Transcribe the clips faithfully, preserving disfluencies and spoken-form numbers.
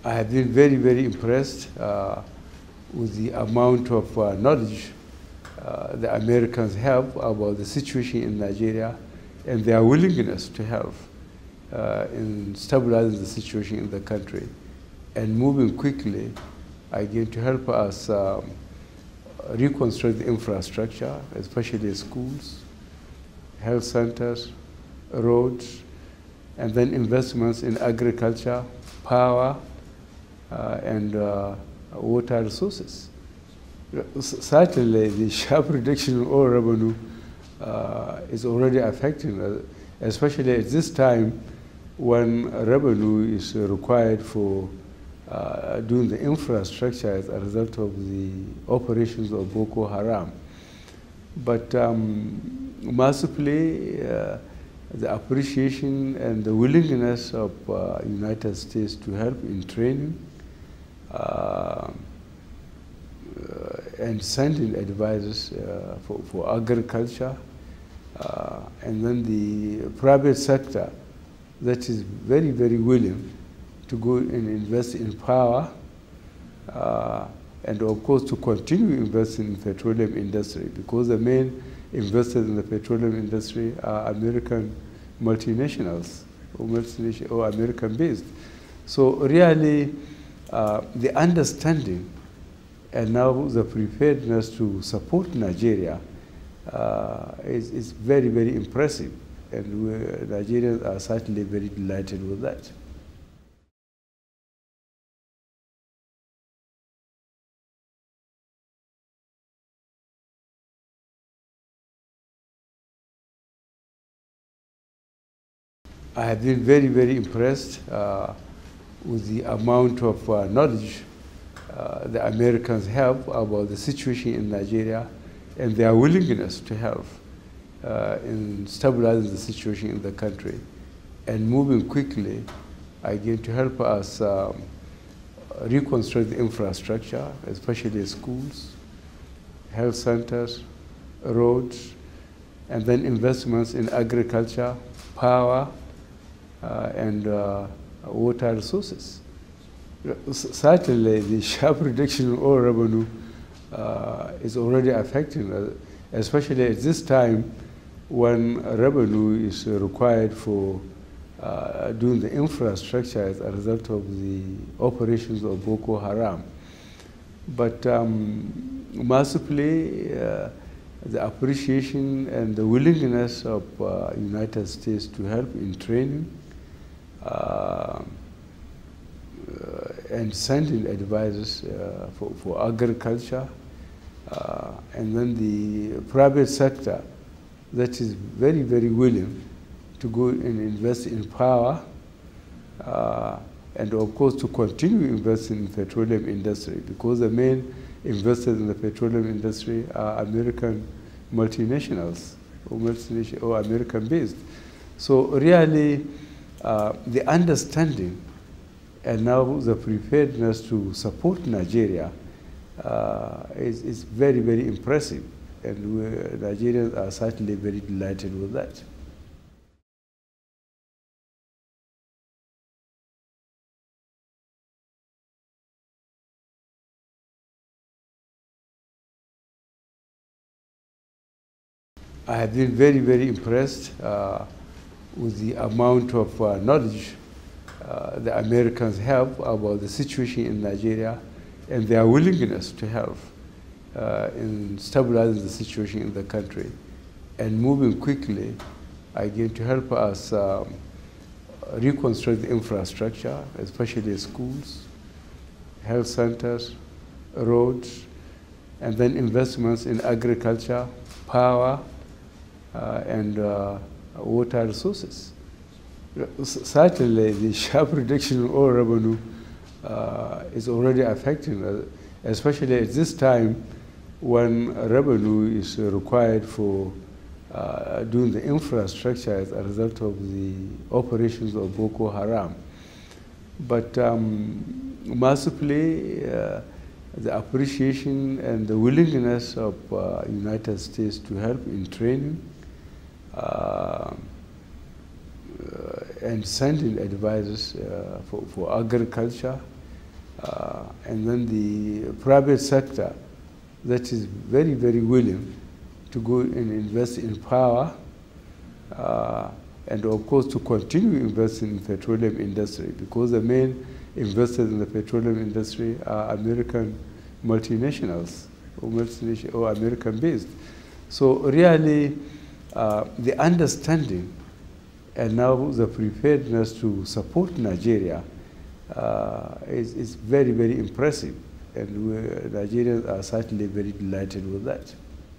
I have been very, very impressed uh, with the amount of uh, knowledge uh, the Americans have about the situation in Nigeria and their willingness to help uh, in stabilizing the situation in the country and moving quickly again to help us um, reconstruct the infrastructure, especially schools, health centers, roads, and then investments in agriculture, power, uh, and uh, water resources. Certainly, the sharp reduction in oil revenue uh, is already affecting us, especially at this time when revenue is required for uh, doing the infrastructure as a result of the operations of Boko Haram. But um, mercifully, uh, the appreciation and the willingness of uh, United States to help in training uh, uh, and sending advisors uh, for, for agriculture, uh, and then the private sector that is very, very willing to go and invest in power, uh, and of course to continue investing in the petroleum industry, because the main investors in the petroleum industry are American multinationals or, multination, or American-based. So really, uh, the understanding and now the preparedness to support Nigeria uh, is, is very, very impressive. And we, Nigerians are certainly very delighted with that. I have been very, very impressed uh, with the amount of uh, knowledge uh, the Americans have about the situation in Nigeria and their willingness to help uh, in stabilizing the situation in the country and moving quickly again to help us um, reconstruct the infrastructure, especially schools, health centers, roads, and then investments in agriculture, power, uh, and uh, water resources. Certainly, the sharp reduction in oil revenue uh, is already affecting us, especially at this time when revenue is required for uh, doing the infrastructure as a result of the operations of Boko Haram. But um, mercifully, uh, the appreciation and the willingness of uh, United States to help in training uh, Uh, and sending advisors uh, for, for agriculture, uh, and then the private sector that is very, very willing to go and invest in power, uh, and of course to continue investing in the petroleum industry, because the main investors in the petroleum industry are American multinationals or, multination, or American-based. So really, uh, the understanding and now the preparedness to support Nigeria uh, is, is very, very impressive. And we, Nigerians are certainly very delighted with that. I have been very, very impressed uh, with the amount of uh, knowledge Uh, the Americans have about the situation in Nigeria and their willingness to help uh, in stabilizing the situation in the country and moving quickly again to help us um, reconstruct the infrastructure, especially schools, health centers, roads, and then investments in agriculture, power, uh, and uh, water resources. Certainly, the sharp reduction in oil revenue uh, is already affecting us, especially at this time when revenue is required for uh, doing the infrastructure as a result of the operations of Boko Haram. But um, mercifully, uh, the appreciation and the willingness of uh, United States to help in training uh, Uh, and sending advisors uh, for, for agriculture, uh, and then the private sector that is very, very willing to go and invest in power, uh, and of course to continue investing in the petroleum industry, because the main investors in the petroleum industry are American multinationals or, multination or American-based. So really, uh, the understanding and now the preparedness to support Nigeria uh, is, is very, very impressive. And we, Nigerians are certainly very delighted with that.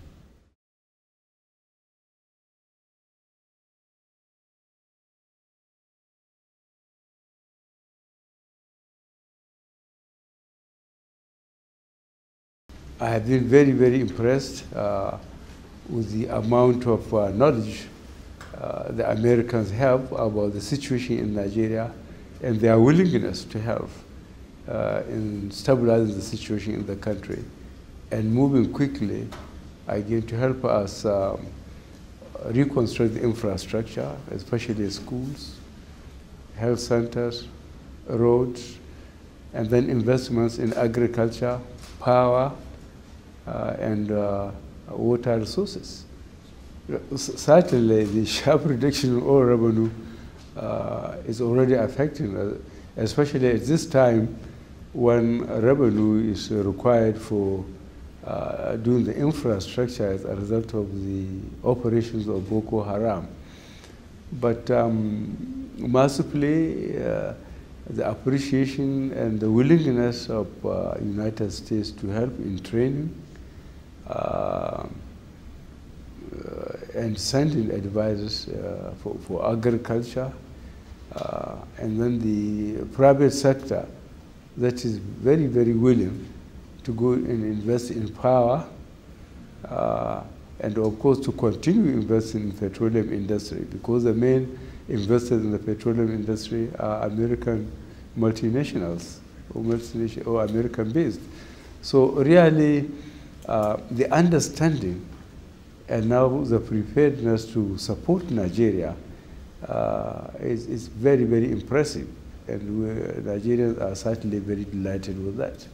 I have been very, very impressed uh, with the amount of uh, knowledge uh, the Americans have about the situation in Nigeria and their willingness to help uh, in stabilizing the situation in the country and moving quickly, again, to help us um, reconstruct the infrastructure, especially schools, health centers, roads, and then investments in agriculture, power, uh, and uh, water resources. Certainly, the sharp reduction in oil revenue uh, is already affecting us, especially at this time when revenue is required for uh, doing the infrastructure as a result of the operations of Boko Haram. But um, mercifully, uh, the appreciation and the willingness of uh, United States to help in training uh, uh, and sending advisors uh, for, for agriculture, uh, and then the private sector that is very, very willing to go and invest in power, uh, and of course to continue investing in the petroleum industry, because the main investors in the petroleum industry are American multinationals or, multination or American-based. So really, uh, the understanding and now the preparedness to support Nigeria uh, is, is very, very impressive. And we, Nigerians are certainly very delighted with that.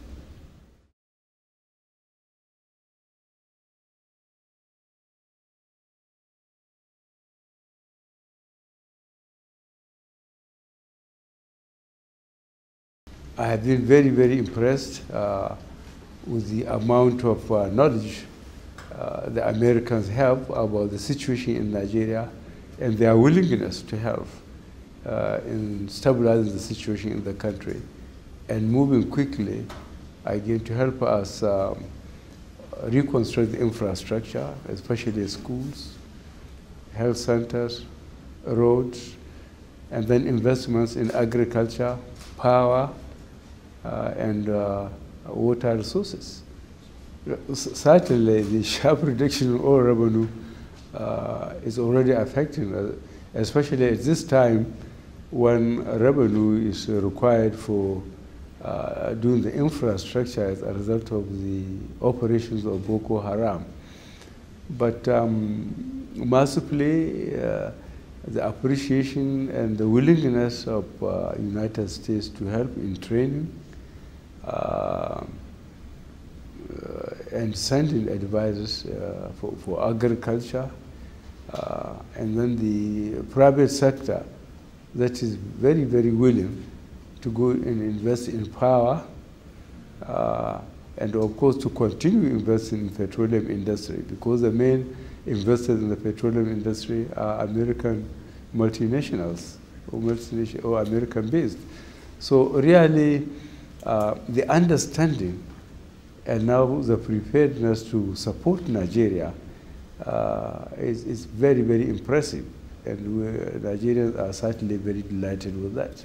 I have been very, very impressed uh, with the amount of uh, knowledge uh, the Americans have about the situation in Nigeria and their willingness to help uh, in stabilizing the situation in the country and moving quickly, again, to help us um, reconstruct the infrastructure, especially schools, health centers, roads, and then investments in agriculture, power, uh, and uh, water resources. Certainly, the sharp reduction in oil revenue uh, is already affecting us, especially at this time when revenue is required for uh, doing the infrastructure as a result of the operations of Boko Haram. But um, mercifully, uh, the appreciation and the willingness of uh, United States to help in training uh, uh, and sending advisors uh, for, for agriculture, uh, and then the private sector that is very, very willing to go and invest in power, uh, and of course to continue investing in the petroleum industry, because the main investors in the petroleum industry are American multinationals or, multination or American-based. So really, uh, the understanding and now the preparedness to support Nigeria uh, is, is very, very impressive. And we, Nigerians are certainly very delighted with that.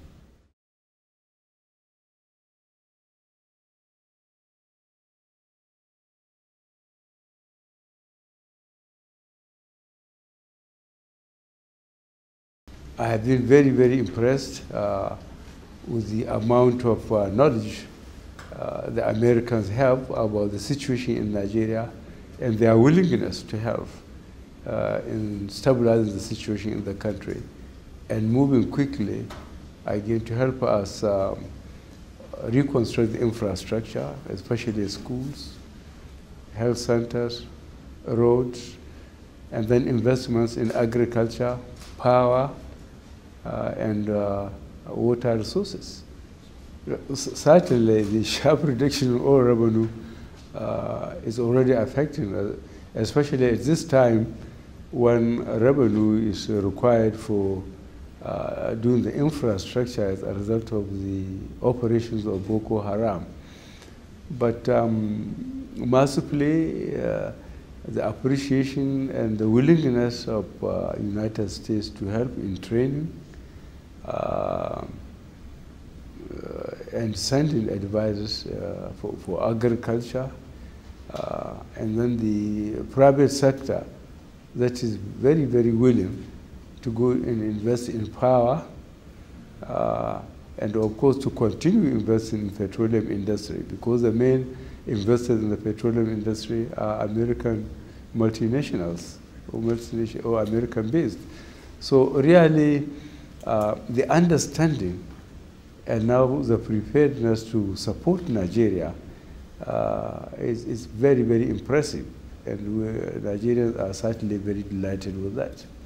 I have been very, very impressed uh, with the amount of uh, knowledge uh, the Americans have about the situation in Nigeria and their willingness to help uh, in stabilizing the situation in the country and moving quickly, again, to help us um, reconstruct the infrastructure, especially schools, health centers, roads, and then investments in agriculture, power, uh, and uh, water resources. Certainly, the sharp reduction in oil revenue uh, is already affecting us, especially at this time when revenue is required for uh, doing the infrastructure as a result of the operations of Boko Haram. But um, mercifully, uh, the appreciation and the willingness of uh, United States to help in training uh, uh, and sending advisors uh, for, for agriculture, uh, and then the private sector that is very, very willing to go and invest in power, uh, and of course to continue investing in the petroleum industry, because the main investors in the petroleum industry are American multinationals or, multination or American-based. So really, uh, the understanding and now the preparedness to support Nigeria uh, is, is very, very impressive. And we, Nigerians are certainly very delighted with that.